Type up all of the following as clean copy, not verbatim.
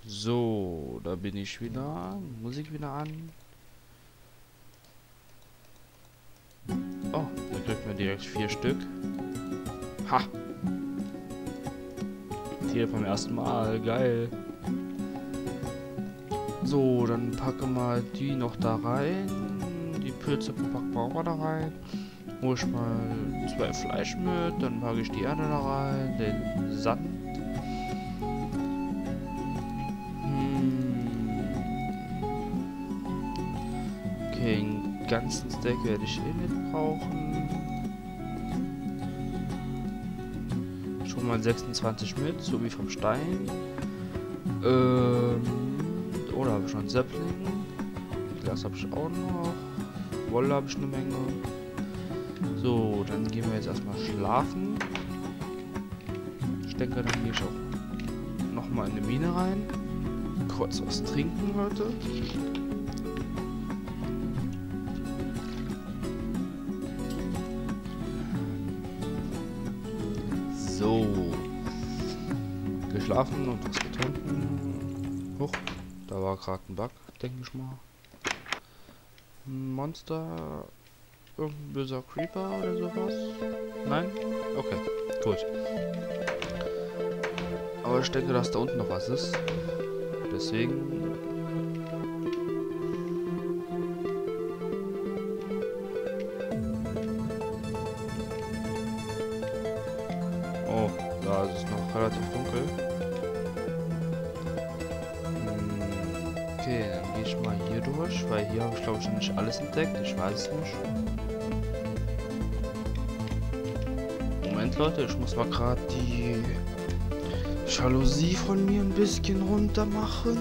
So, da bin ich wieder. Musik wieder an. Oh, da kriegt man direkt 4 Stück. Ha! Hier beim ersten Mal. Geil. So, dann packen wir die noch da rein. Die Pilze packen wir auch mal da rein. Hol ich mal 2 Fleisch mit. Dann packe ich die Erde da rein. Den Sand. Okay, einen ganzen Stack werde ich eh nicht brauchen. Schon mal 26 mit, so wie vom Stein. Oder habe ich schon Sapling? Glas habe ich auch noch. Wolle habe ich eine Menge. So, dann gehen wir jetzt erstmal schlafen. Ich denke, dann gehe ich auch nochmal in die Mine rein. Kurz was trinken heute. So. Geschlafen und was getrunken. Huch, da war gerade ein Bug, denke ich mal. Ein Monster. Irgendein böser Creeper oder sowas? Nein? Okay, gut. Aber ich denke, dass da unten noch was ist. Deswegen... Oh, da ist es noch relativ dunkel. Okay, dann gehe ich mal hier durch, weil hier habe ich glaube ich noch nicht alles entdeckt. Ich weiß es nicht. Moment Leute, ich muss mal gerade die Jalousie von mir ein bisschen runter machen.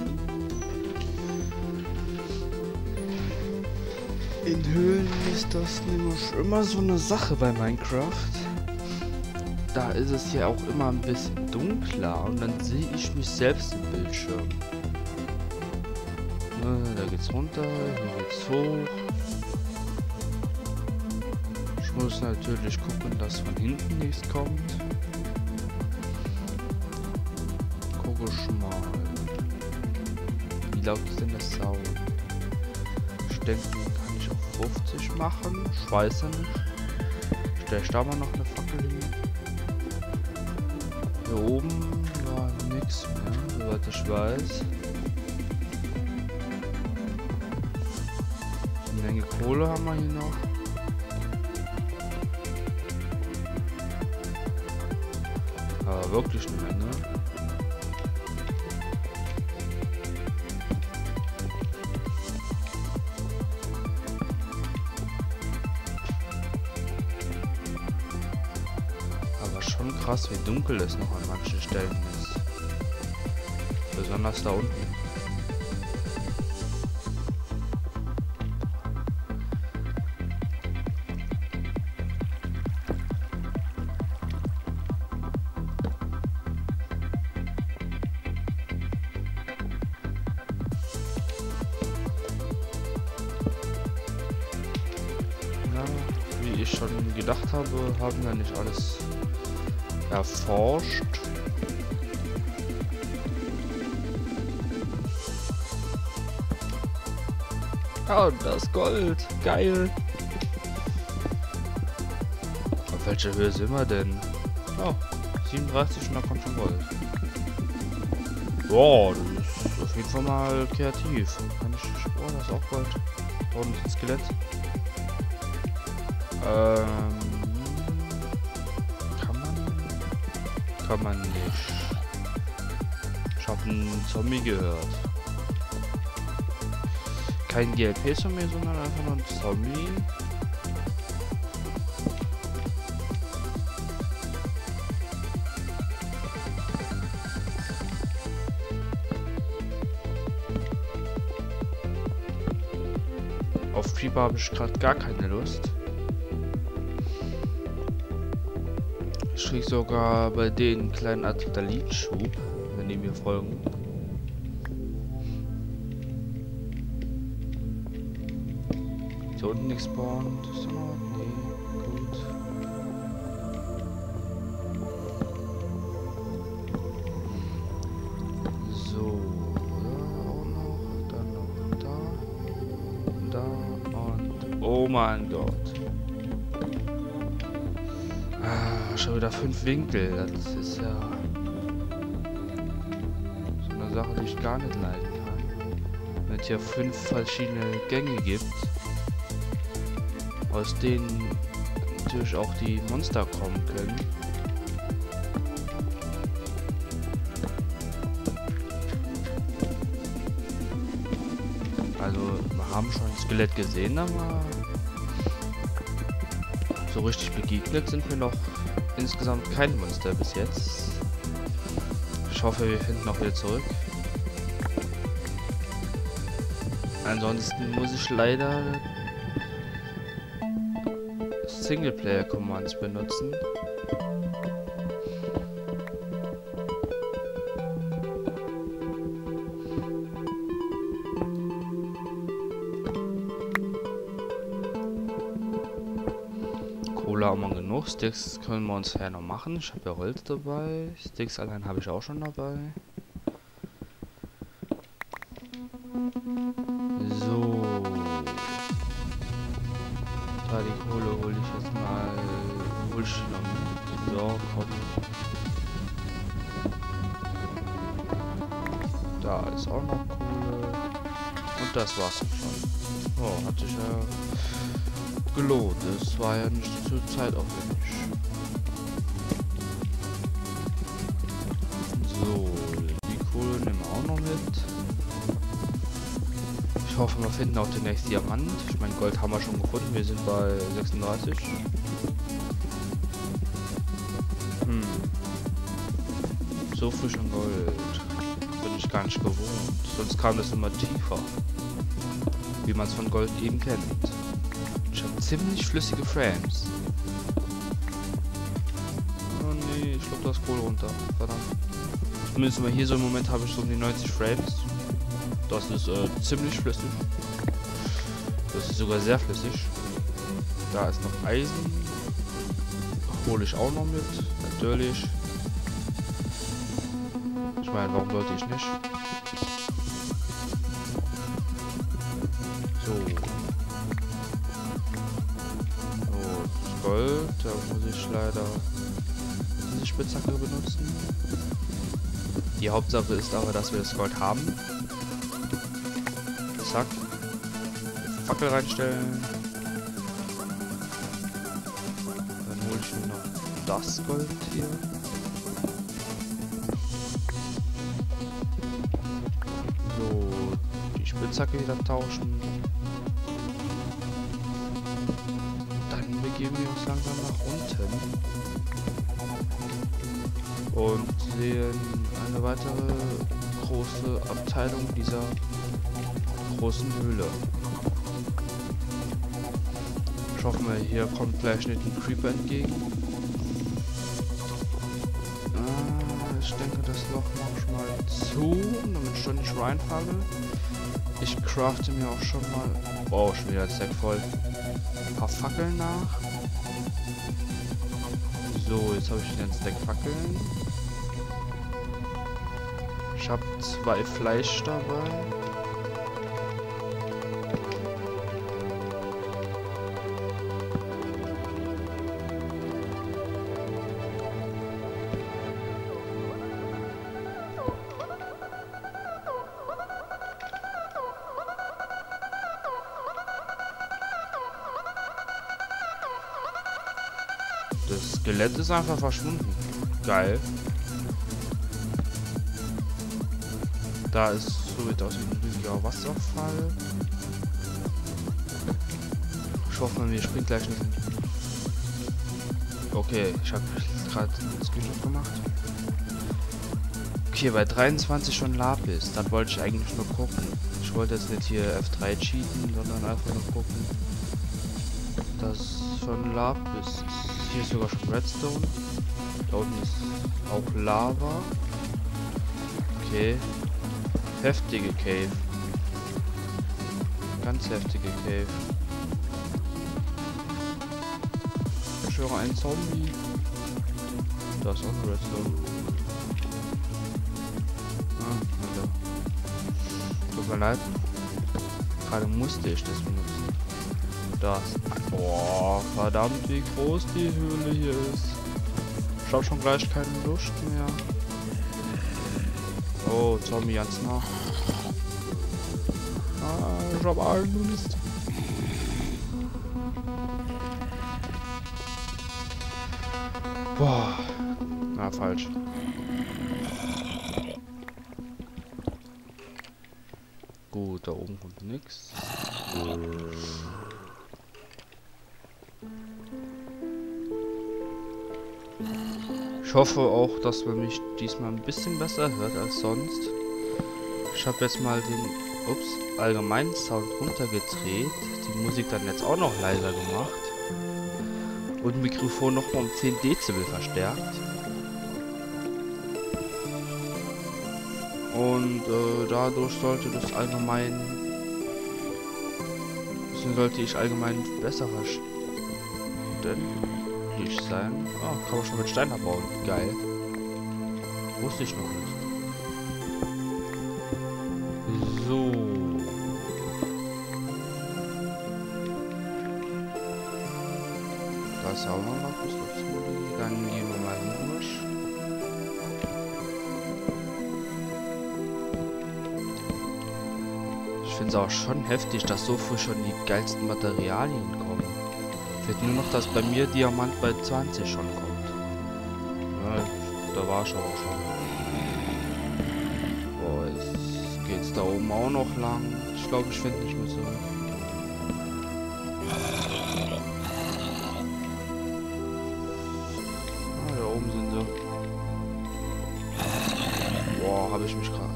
In Höhlen ist das nämlich immer so eine Sache bei Minecraft. Da ist es ja auch immer ein bisschen dunkler und dann sehe ich mich selbst im Bildschirm. Da geht's runter, hier geht's hoch. Ich muss natürlich gucken, dass von hinten nichts kommt. Gucke ich mal. Wie laut ist denn das Sound? Ich denke, kann ich auf 50 machen. Ich weiß ja nicht. Stell ich da mal noch eine Fackel hin. Hier oben war nichts mehr, soweit ich weiß. Eine Menge Kohle haben wir hier noch. Aber wirklich eine Menge. Aber schon krass, wie dunkel es noch an manchen Stellen ist. Besonders da unten. Wie ich schon gedacht habe, haben wir nicht alles erforscht. Oh, das Gold. Geil. Auf welcher Höhe sind wir denn? Oh, 37 und da kommt schon Gold. Wow, das ist auf jeden Fall mal kreativ. Kann ich... Oh, das ist auch Gold. Und ein Skelett. Kann man nicht. Ich habe einen Zombie gehört. Kein GLP-Zombie, sondern einfach nur ein Zombie. Auf Creeper habe ich gerade gar keine Lust. Ich krieg sogar bei denen einen kleinen Adrenalinschub, wenn die mir folgen. Hier unten nichts spawnt. Ist da noch? Nee, gut. So. mein Gott. Ah, schon wieder 5 Winkel. Das ist ja so eine Sache, die ich gar nicht leiden kann. Wenn es hier 5 verschiedene Gänge gibt, aus denen natürlich auch die Monster kommen können. Also, wir haben schon ein Skelett gesehen, aber so richtig begegnet sind wir noch insgesamt kein Monster bis jetzt. Ich hoffe, wir finden auch wieder zurück. Ansonsten muss ich leider Singleplayer-Commands benutzen. Cola haben wir genug. Sticks können wir uns ja noch machen. Ich habe ja Holz dabei. Sticks allein habe ich auch schon dabei. So. Da die Kohle hole ich jetzt mal. Hol ich noch mit. Ja, komm. Da ist auch noch Kohle. Und das war's schon. Oh, hat sich ja gelohnt. Es war ja nicht zur Zeit aufwendig. So, die Kohle nehmen wir auch noch mit. Ich hoffe, wir finden auch demnächst Diamant. Ich meine, Gold haben wir schon gefunden. Wir sind bei 36. So frisch an Gold bin ich gar nicht gewohnt. Sonst kam das immer tiefer. Wie man es von Gold eben kennt. Ich habe ziemlich flüssige Frames. Oh nee, ich glaube, das Kohle runter. Verdammt. Zumindest mal hier so im Moment habe ich so um die 90 Frames. Das ist ziemlich flüssig. Das ist sogar sehr flüssig. Da ist noch Eisen. Hole ich auch noch mit. Natürlich. Ich meine, warum sollte ich nicht? So. Und Gold. Da muss ich leider diese Spitzhacke benutzen. Die Hauptsache ist aber, dass wir das Gold haben. Zack. Fackel reinstellen. Dann hole ich mir noch das Gold hier. So, die Spitzhacke wieder tauschen. Dann begeben wir uns langsam nach unten. Und sehen eine weitere große Abteilung dieser großen Höhle. Ich hoffe mal, hier kommt gleich nicht ein Creeper entgegen. Ich denke, das Loch mache ich mal zu, damit ich schon nicht reinfalle. Ich crafte mir auch schon mal... Oh, schon wieder das Deck voll. Ein paar Fackeln nach. So, jetzt habe ich wieder ein Deck Fackeln. Ich habe 2 Fleisch dabei. Das Skelett ist einfach verschwunden. Geil. Da ist so wie aus ein riesiger Wasserfall. Ich hoffe, mir springt gleich nicht. Okay, ich habe gerade einen Screenshot gemacht. Okay, bei 23 schon Lapis. Das wollte ich eigentlich nur gucken. Ich wollte jetzt nicht hier F3 cheaten, sondern einfach nur gucken. Das schon Lapis ist. Hier ist sogar schon Redstone. Da unten ist auch Lava. Okay. Heftige Cave. Ganz heftige Cave. Ich höre einen Zombie. Da ist auch ein Redstone. Ah, Alter. Tut mir leid. Gerade musste ich das benutzen. Das. Boah, verdammt, wie groß die Höhle hier ist. Ich hab schon gleich keine Lust mehr. Oh, Zombie ganz nah. Ah, ich hab Angst. Boah. Na, falsch. Gut, da oben kommt nix. Ich hoffe auch, dass man mich diesmal ein bisschen besser hört als sonst. Ich habe jetzt mal den allgemeinen Sound runtergedreht, die Musik dann jetzt auch noch leiser gemacht und Mikrofon noch mal um 10 Dezibel verstärkt. Und dadurch sollte ich allgemein besser verständlich sein. Oh, kann man schon mit Stein abbauen. Geil. Wusste ich noch nicht. So. Da ist ja auch noch was dazu. Dann gehen wir mal durch. Ich finde es auch schon heftig, dass so früh schon die geilsten Materialien kommen. Fehlt nur noch, dass bei mir Diamant bei 20 schon kommt. Ja, da war ich aber schon. Boah, jetzt geht's da oben auch noch lang. Ich glaube, ich finde nicht mehr so. Ah, da oben sind sie. Boah, habe ich mich gerade...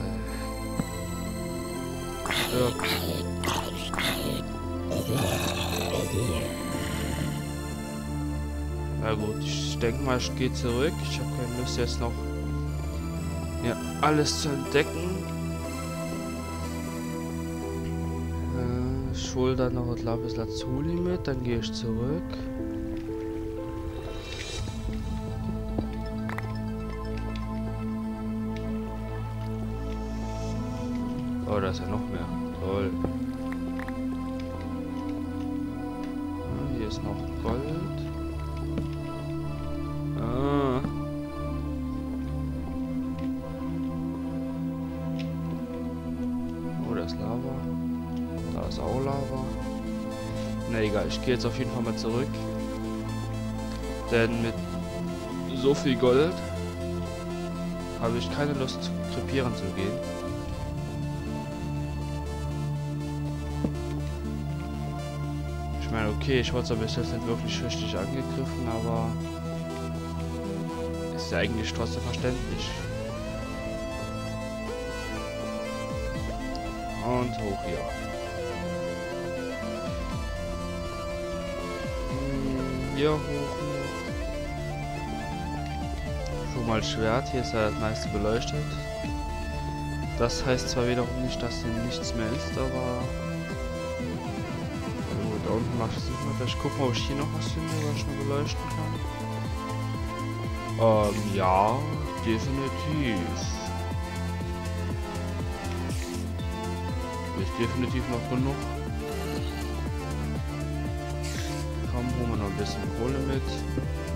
Na gut, ich denke mal, ich gehe zurück. Ich habe keine Lust jetzt noch ja, alles zu entdecken. Ich hole dann noch ein Lapis Lazuli mit, dann gehe ich zurück. Oh, da ist ja noch mehr. Toll. Ja, hier ist noch Gold. Ah. Oh, da ist Lava. Da ist auch Lava. Na egal, ich gehe jetzt auf jeden Fall mal zurück. Denn mit so viel Gold habe ich keine Lust, krepieren zu gehen. Ich meine, okay, ich wurde zwar bis jetzt nicht wirklich richtig angegriffen, aber ist ja eigentlich trotzdem verständlich. Und hoch hier. Hier hoch noch. Schon mal Schwert, hier ist ja das meiste beleuchtet. Das heißt zwar wiederum nicht, dass hier nichts mehr ist, aber... Da unten mache ich es nicht mehr. Vielleicht gucken, ob ich hier noch was finde, was ich noch beleuchten kann. Ja, definitiv. Ist definitiv noch genug. Komm, holen wir noch ein bisschen Kohle mit.